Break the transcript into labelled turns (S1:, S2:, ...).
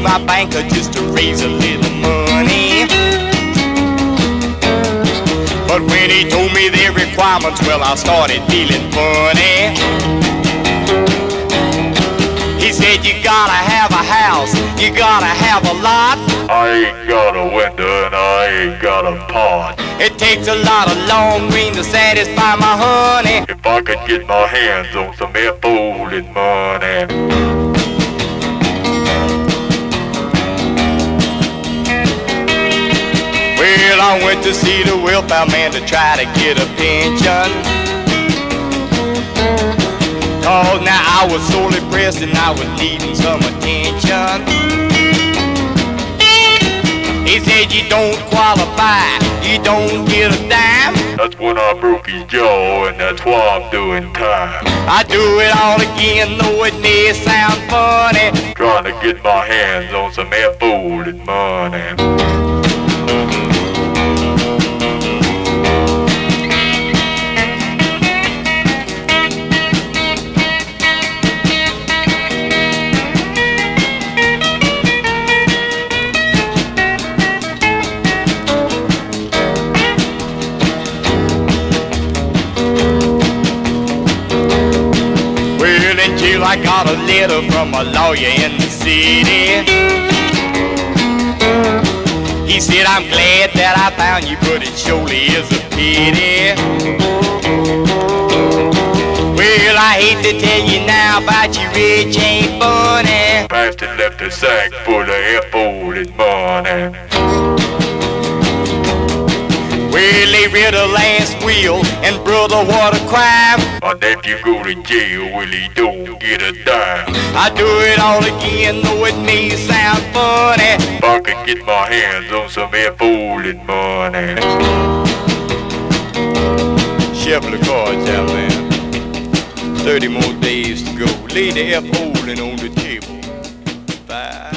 S1: my banker just to raise a little money. But when he told me their requirements, well, I started feeling funny. He said, you gotta have a house, you gotta have a lot.
S2: I ain't got a window and I ain't got a pot.
S1: It takes a lot of long green to satisfy my honey.
S2: If I could get my hands on some air-folded money.
S1: Well, I went to see the welfare man to try to get a pension. Oh, now I was sorely pressed and I was needing some attention. He said, you don't qualify, you don't get a dime.
S2: That's when I broke his jaw and that's why I'm doing time.
S1: I do it all again, though it may sound funny.
S2: Trying to get my hands on some air-folded money.
S1: I got a letter from a lawyer in the city. He said, I'm glad that I found you, but it surely is a pity. Well, I hate to tell you now about you, rich ain't funny.
S2: Bastard left a sack full of air-folded money.
S1: Well, they read a last will, and brother, what a crime.
S2: My nephew go to jail, well, he don't get a dime.
S1: I do it all again, though it may sound funny.
S2: If I could get my hands on some air-folded money.
S1: Shuffle the cards out, man. 30 more days to go. Lay the air-folding on the table. Bye.